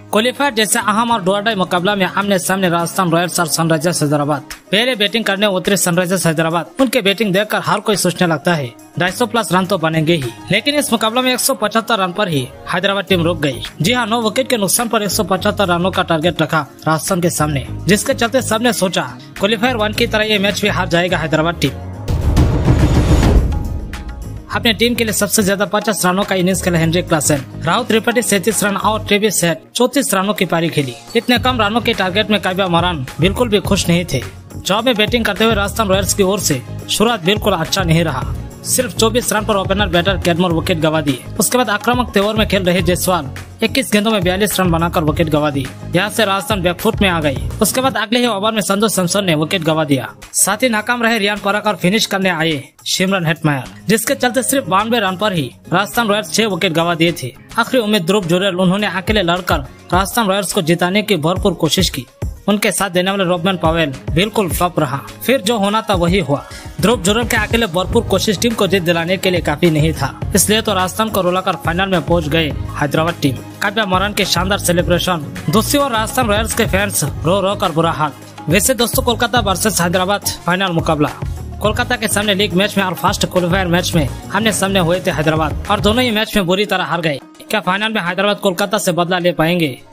Qualifier जैसे अहम और डुअर मुकाबला में आमने सामने राजस्थान रॉयल्स और सनराइजर्स हैदराबाद। पहले बैटिंग करने उतरे सनराइजर्स हैदराबाद। उनके बैटिंग देखकर हर कोई सोचने लगता है 250 प्लस रन तो बनेंगे ही, लेकिन इस मुकाबले में 175 रन पर ही हैदराबाद टीम रुक गई। जी हाँ, 9 विकेट के नुकसान पर 175 रनों का टारगेट रखा राजस्थान के सामने, जिसके चलते सबने सोचा क्वालिफायर 1 की तरह ये मैच भी हार जाएगा हैदराबाद टीम। अपने टीम के लिए सबसे ज्यादा 50 रनों का इनिंग्स खेला Henry Klaasen. Rahul Tripathi 37 run और ट्रेविस हेड 34 रनों की पारी खेली। इतने कम रनों के टारगेट में काव्या मोरान बिल्कुल भी खुश नहीं थे। जॉब में बैटिंग करते हुए राजस्थान रॉयल्स की ओर से शुरुआत बिल्कुल अच्छा नहीं रहा। सिर्फ 24 रन पर ओपनर बैटर कैडमोर विकेट गवा दिए। उसके बाद आक्रामक तेवर में खेल रहे जायसवाल 21 गेंदों में 42 रन बनाकर विकेट गवा दी। यहाँ से राजस्थान बैकफुट में आ गई। उसके बाद अगले ही ओवर में संजू सैमसन ने विकेट गवा दिया। साथ ही नाकाम रहे रियान पराग और फिनिश करने आए सिमरन हेटमायर, जिसके चलते सिर्फ 92 रन पर ही राजस्थान रॉयल्स 6 विकेट गवा दिए थे। आखिरी उम्मीद ध्रुव जुरेल, उन्होंने अकेले लड़कर राजस्थान रॉयल्स को जिताने की भरपूर कोशिश की। उनके साथ देने वाले रोबमन पावेल बिल्कुल फ्लॉप रहा। फिर जो होना था वही हुआ। ध्रुव जुरेल के अकेले भरपूर कोशिश टीम को जीत दिलाने के लिए काफी नहीं था, इसलिए तो राजस्थान को रुलाकर फाइनल में पहुंच गए हैदराबाद टीम। काव्या मोरान के शानदार सेलिब्रेशन, दूसरी ओर राजस्थान रॉयल्स के फैंस रो रो कर बुरा हाल। वैसे दोस्तों, कोलकाता वर्सेस हैदराबाद फाइनल मुकाबला कोलकाता के सामने लीग मैच में और फर्स्ट क्वालिफायर मैच में आमने सामने हुए थे हैदराबाद, और दोनों ही मैच में बुरी तरह हार गए। क्या फाइनल में हैदराबाद कोलकाता से बदला ले पाएंगे?